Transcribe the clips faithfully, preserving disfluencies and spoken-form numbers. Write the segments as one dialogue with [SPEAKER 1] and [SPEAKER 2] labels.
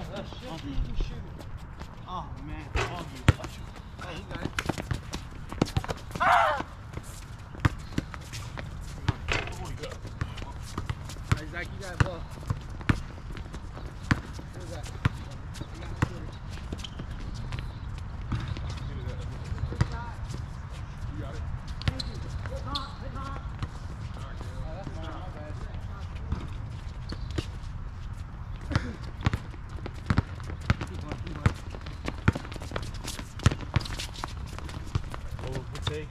[SPEAKER 1] That's shit. You shoot it. Oh, man. Oh, he got it. Ah! Hey, Zach, you got a ball. Where's that? You got to shoot it.
[SPEAKER 2] You got it?
[SPEAKER 1] Thank you. Good knock. Good knock. Oh, that's mine. My bad. Keep going, keep going.
[SPEAKER 3] Oh, good take.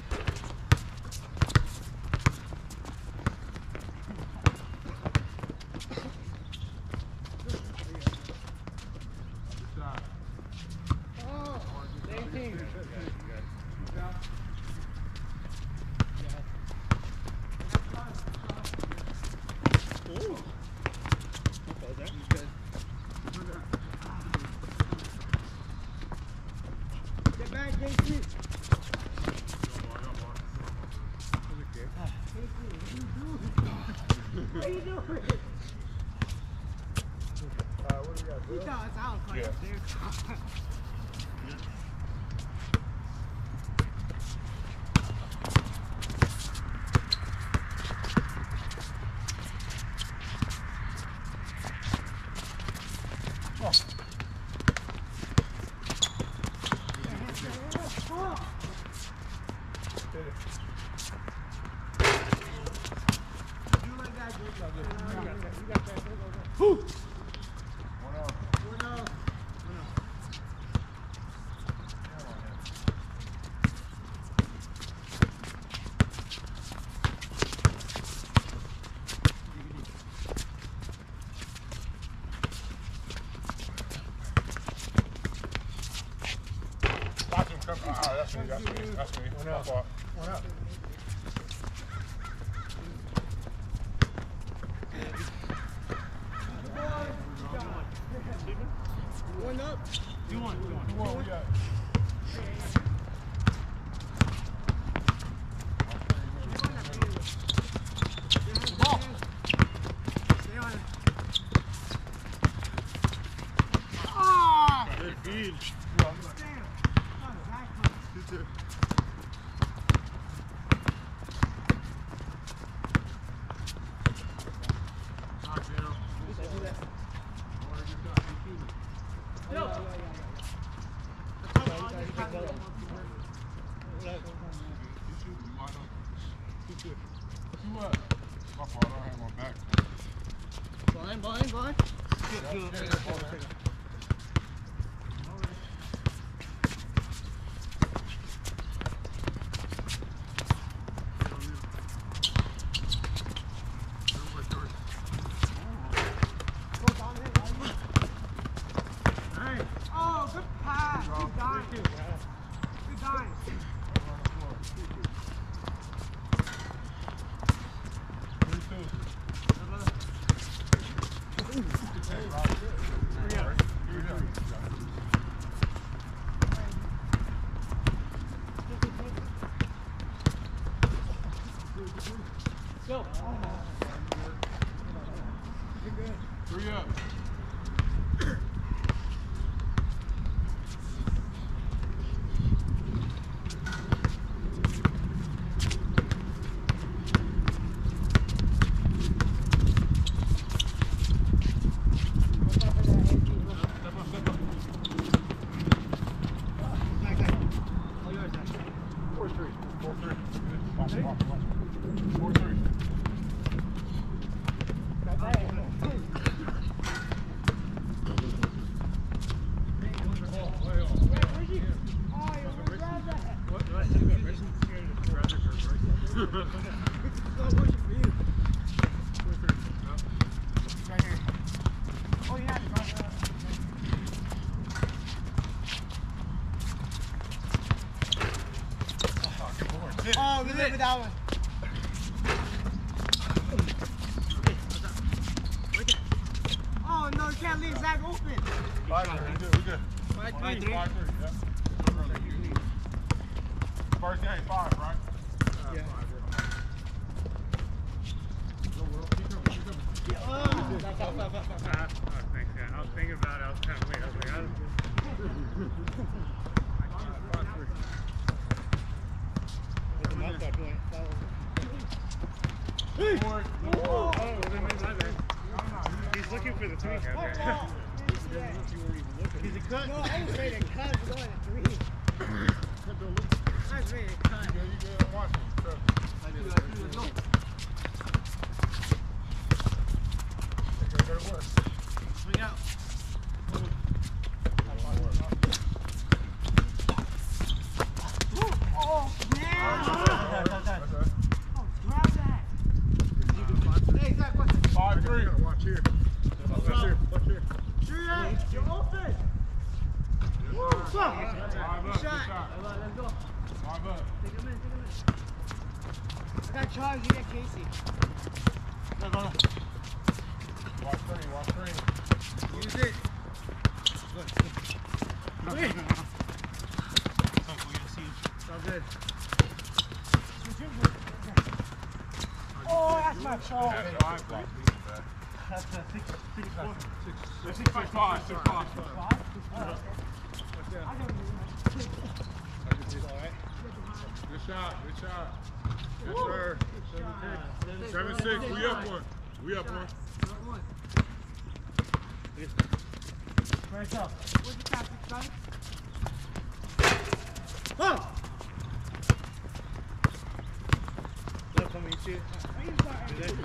[SPEAKER 1] Get back, J C. What are you doing?
[SPEAKER 2] Uh, what do we got,
[SPEAKER 1] He
[SPEAKER 2] Bill?
[SPEAKER 1] thought it's out.
[SPEAKER 2] Yeah.
[SPEAKER 1] Dude.
[SPEAKER 2] Whew. One out.
[SPEAKER 1] One out.
[SPEAKER 2] Watch him come. Ah, that's me. That's me. That's me.
[SPEAKER 3] One
[SPEAKER 2] My
[SPEAKER 3] out.
[SPEAKER 2] fault.
[SPEAKER 3] One out.
[SPEAKER 1] One up.
[SPEAKER 3] You won. You won.
[SPEAKER 2] Who won? We got.
[SPEAKER 1] Stay on it. Ah!
[SPEAKER 3] Good feed.
[SPEAKER 1] Damn. Oh, exactly.
[SPEAKER 2] You too. You what? My fault. I don't have my back.
[SPEAKER 1] Blind, blind, blind. Oh, good pass. Good dive. Good dive. Go.
[SPEAKER 2] Three up. Four three. Four three. Watch, watch, watch. Four three.
[SPEAKER 1] Oh, we live with that one. Oh, no, you can't leave Zach open.
[SPEAKER 2] Five three. We good. We good.
[SPEAKER 1] Five,
[SPEAKER 2] Five
[SPEAKER 1] three.
[SPEAKER 2] Five three. Yeah. First game five, right?
[SPEAKER 1] Yeah.
[SPEAKER 3] Oh, thanks, yeah. I was thinking about it. I was kind of waiting. I was like, I don't
[SPEAKER 2] What's the mouth guard doing?
[SPEAKER 1] Hey!
[SPEAKER 3] Oh, well, then maybe my bad. He's looking for the three. Okay, okay.
[SPEAKER 1] He's a cut.
[SPEAKER 4] No, I was ready to cut. We're going at three. I was ready to cut.
[SPEAKER 2] Yeah, you get watch me. Trust me.
[SPEAKER 1] I do, I do, let's go.
[SPEAKER 2] Okay, go to work.
[SPEAKER 1] Swing out.
[SPEAKER 4] Oh, man.
[SPEAKER 1] That's right, that's right.
[SPEAKER 4] Oh, grab that.
[SPEAKER 1] Hey, Zach, watch it.
[SPEAKER 2] Five, three.
[SPEAKER 3] Watch here. Watch here. Watch here.
[SPEAKER 4] Three, eight. You're open.
[SPEAKER 1] Woo, fuck.
[SPEAKER 2] Five up,
[SPEAKER 4] Good
[SPEAKER 2] good
[SPEAKER 4] shot.
[SPEAKER 2] shot.
[SPEAKER 4] Let's go.
[SPEAKER 2] Five up.
[SPEAKER 4] Take him in, take him in. I got Charles, you got Casey.
[SPEAKER 1] No, no, no.
[SPEAKER 2] Watch three, watch three.
[SPEAKER 1] Use it. Good.
[SPEAKER 4] Three.
[SPEAKER 1] Fuck, we gotta see you.
[SPEAKER 4] It's all good. Oh, that's my fault.
[SPEAKER 2] That's five block.
[SPEAKER 1] That's uh, six, six, four.
[SPEAKER 2] Six, six, five, five, six, five. Good shot, good shot. Yes, sir. Seven, six, we up one. We up one.
[SPEAKER 1] Right up.
[SPEAKER 4] Where's the tactic, son?
[SPEAKER 1] Oh!
[SPEAKER 3] Look, come you see it.
[SPEAKER 4] Are you sorry?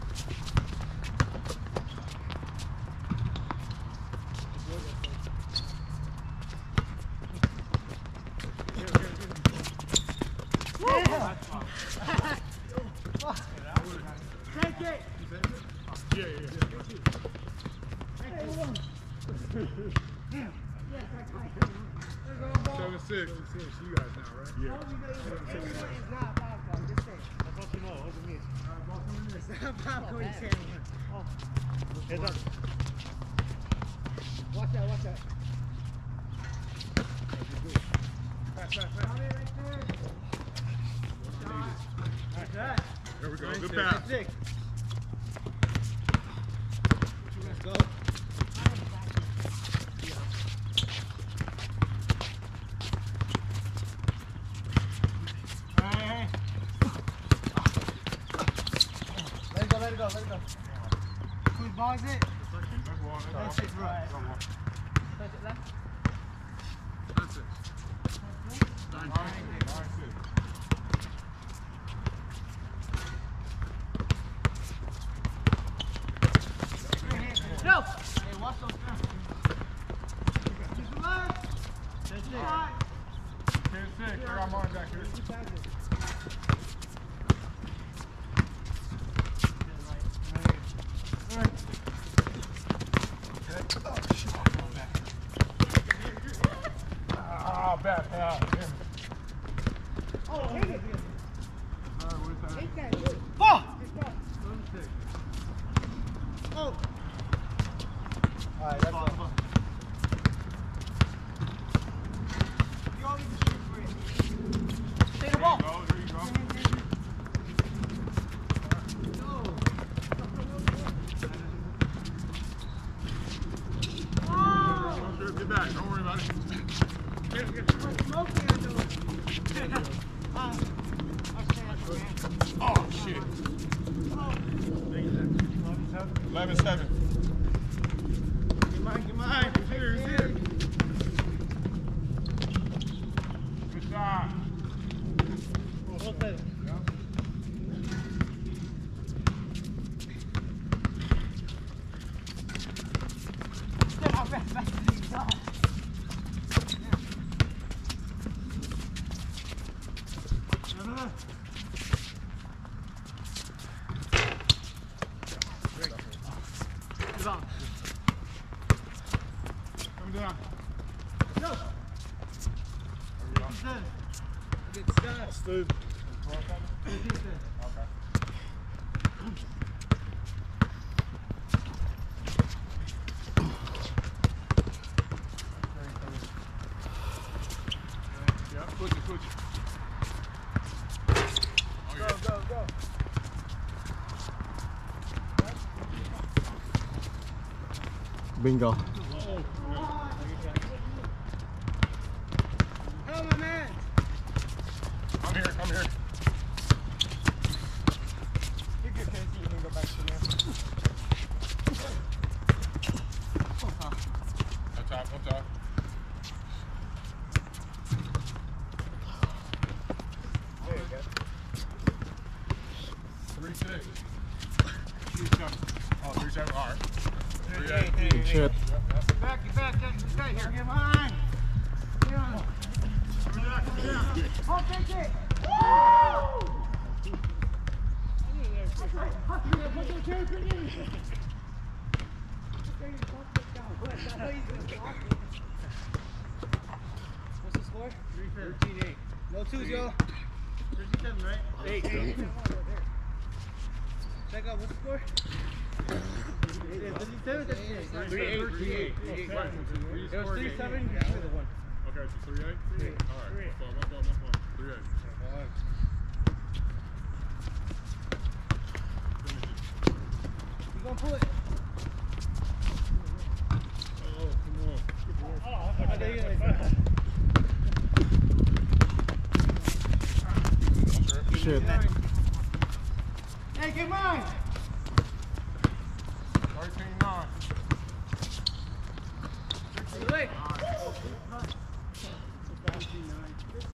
[SPEAKER 4] Take it.
[SPEAKER 2] Yeah, yeah, yeah. Seven, six. You guys now, right? Yeah.
[SPEAKER 4] It's not popcorn, just say.
[SPEAKER 3] That's what you know. What it means.
[SPEAKER 4] It's not popcorn, you say.
[SPEAKER 3] Heads up.
[SPEAKER 4] Watch that, watch that.
[SPEAKER 2] Pass, pass, pass.
[SPEAKER 4] Tommy, right there.
[SPEAKER 1] Like that.
[SPEAKER 2] There we go.
[SPEAKER 1] Nine,
[SPEAKER 2] Good
[SPEAKER 1] six,
[SPEAKER 2] pass.
[SPEAKER 1] six. Let's go. Hey, hey. Let it go, let it go, let it go.
[SPEAKER 4] Whose ball is it?
[SPEAKER 2] That's one, that's
[SPEAKER 1] That's it, right.
[SPEAKER 2] one.
[SPEAKER 4] Touch it left.
[SPEAKER 2] That's it. Nine, six. Nine, six.
[SPEAKER 4] No!
[SPEAKER 1] Hey, watch those guys.
[SPEAKER 4] Just relax.
[SPEAKER 1] That's it.
[SPEAKER 4] Shot.
[SPEAKER 2] Ten, six. I got mine back here. Ah, bad pass. Damn it.
[SPEAKER 4] Oh, hit it.
[SPEAKER 2] All right, where's that?
[SPEAKER 4] Hit that. Good.
[SPEAKER 1] Ball!
[SPEAKER 4] Good ball.
[SPEAKER 1] Oh! Alright, that's all.
[SPEAKER 4] You always shoot for it.
[SPEAKER 1] Take the ball.
[SPEAKER 2] There you go, there you go.
[SPEAKER 4] Oh!
[SPEAKER 2] Sure, get back. Don't worry about it. Get, get.
[SPEAKER 4] Smoking on those. Ah, I'll stay at the man.
[SPEAKER 2] Oh, shit. eleven, seven.
[SPEAKER 1] Get mine, get mine. It's here, it's here.
[SPEAKER 2] Good shot.
[SPEAKER 1] Okay.
[SPEAKER 4] Step out back, back to the top.
[SPEAKER 1] No, no, no. Good on.
[SPEAKER 2] Come down.
[SPEAKER 1] Go.
[SPEAKER 2] There we go.
[SPEAKER 1] Seven.
[SPEAKER 4] Good stuff.
[SPEAKER 3] Steve.
[SPEAKER 2] Okay. Yeah, push it, push it. Oh, yeah.
[SPEAKER 4] Go, go.
[SPEAKER 5] Bingo.
[SPEAKER 2] Oh,
[SPEAKER 4] Hello, my man.
[SPEAKER 2] I'm here, I'm here.
[SPEAKER 4] You're good, Casey. You can go back to there.
[SPEAKER 2] Up top, up top.
[SPEAKER 4] There you go.
[SPEAKER 2] Three six.
[SPEAKER 1] Three seven.
[SPEAKER 2] Oh, three seven. All right. Three
[SPEAKER 4] Hey,
[SPEAKER 2] eight.
[SPEAKER 4] hey,
[SPEAKER 5] Good shit.
[SPEAKER 4] Get back, get back, get, get back here. Get mine. Get on. Oh, take it. Woo! What's the score? thirteen eight. No twos, yo. thirty-seven, right? Eight. Check out, what's the score? thirty-seven, thirty-eight.
[SPEAKER 2] Three eight. Three eight.
[SPEAKER 4] It was three seven, you give me the one.
[SPEAKER 2] Okay, so three eight? Three eight. All right. My fault, my fault, my fault. Three eight.
[SPEAKER 4] You gonna pull it?
[SPEAKER 2] Oh, come on.
[SPEAKER 4] Oh, there you go.
[SPEAKER 5] Shit.
[SPEAKER 4] Hey, get mine!